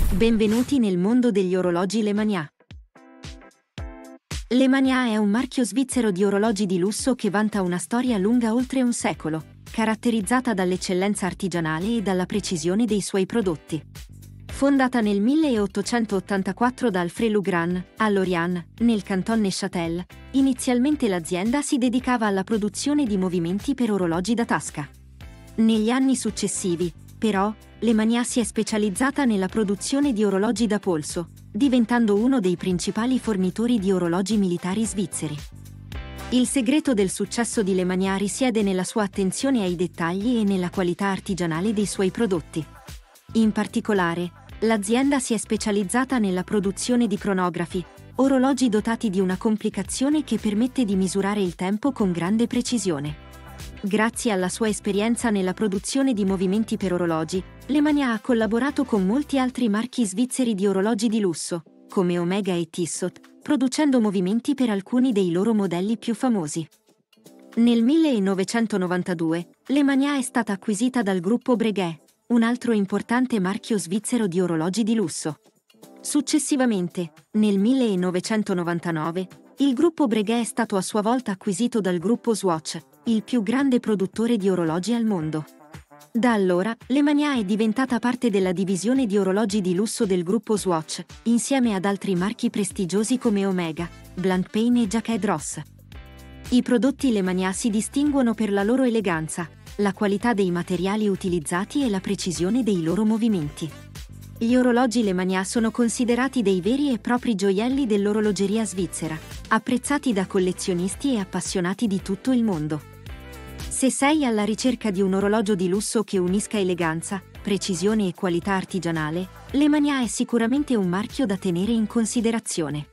Benvenuti nel mondo degli orologi Lemania. Lemania è un marchio svizzero di orologi di lusso che vanta una storia lunga oltre un secolo, caratterizzata dall'eccellenza artigianale e dalla precisione dei suoi prodotti. Fondata nel 1884 da Alfred Lugran, a Lorient, nel canton Neuchâtel, inizialmente l'azienda si dedicava alla produzione di movimenti per orologi da tasca. Negli anni successivi, però, Lemania si è specializzata nella produzione di orologi da polso, diventando uno dei principali fornitori di orologi militari svizzeri. Il segreto del successo di Lemania risiede nella sua attenzione ai dettagli e nella qualità artigianale dei suoi prodotti. In particolare, l'azienda si è specializzata nella produzione di cronografi, orologi dotati di una complicazione che permette di misurare il tempo con grande precisione. Grazie alla sua esperienza nella produzione di movimenti per orologi, Lemania ha collaborato con molti altri marchi svizzeri di orologi di lusso, come Omega e Tissot, producendo movimenti per alcuni dei loro modelli più famosi. Nel 1992, Lemania è stata acquisita dal gruppo Breguet, un altro importante marchio svizzero di orologi di lusso. Successivamente, nel 1999, il gruppo Breguet è stato a sua volta acquisito dal gruppo Swatch, il più grande produttore di orologi al mondo. Da allora, Lemania è diventata parte della divisione di orologi di lusso del gruppo Swatch, insieme ad altri marchi prestigiosi come Omega, Blancpain e Jacquard Ross. I prodotti Lemania si distinguono per la loro eleganza, la qualità dei materiali utilizzati e la precisione dei loro movimenti. Gli orologi Lemania sono considerati dei veri e propri gioielli dell'orologeria svizzera, apprezzati da collezionisti e appassionati di tutto il mondo. Se sei alla ricerca di un orologio di lusso che unisca eleganza, precisione e qualità artigianale, Lemania è sicuramente un marchio da tenere in considerazione.